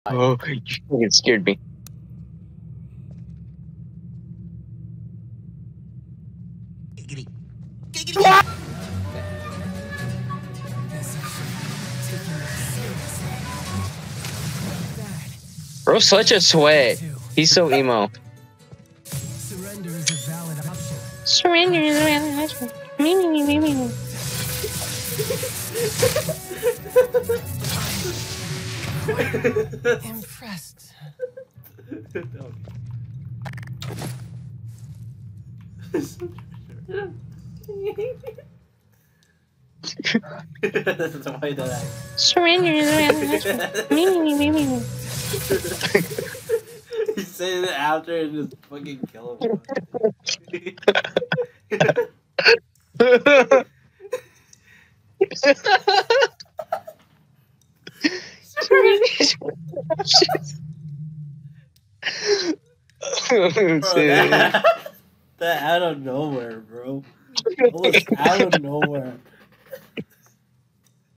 Oh, you fucking scared me. Bro's such a sweat. He's so emo. Surrender is a valid option. Surrender is a valid option. Impressed. That's why that I... Surrender is a valid option. He's saying it after and just fucking kill him. Bro, that out of nowhere, bro. That was out of nowhere.